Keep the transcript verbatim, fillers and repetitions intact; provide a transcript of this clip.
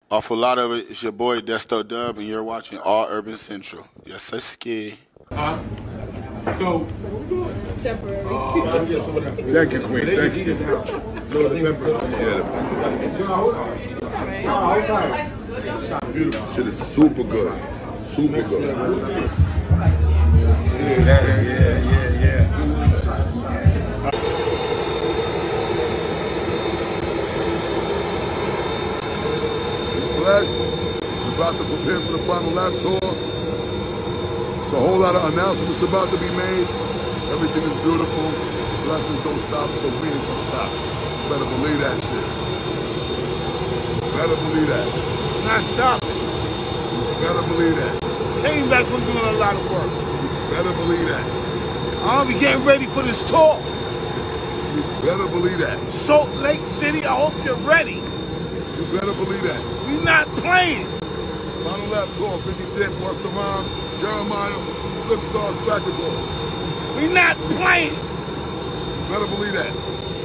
Off a lot of it, it's your boy Desto Dub, and you're watching All Urban Central. Yes, sir, ski. Huh? So, temporary. Uh, Thank you, Queen. Thank you. No, the pepper. Yeah, the pepper. Beautiful. Shit is super good. Super good. Yeah, yeah, yeah, yeah. Blessed. We're about to prepare for the final lap tour. There's a whole lot of announcements about to be made. Everything is beautiful. Blessings don't stop, so we ain't gonna stop. Better believe that shit. Better believe that. Not stopping. Better believe that. Came back from doing a lot of work. Better believe that. I'll be getting ready for this tour. You better believe that. Salt Lake City, I hope you're ready. You better believe that. We're not playing. Final lap tour, fifty Cent, Busta Rhymes, Jeremiah, Flip Stars, Back and Forth. We're not playing. You better believe that.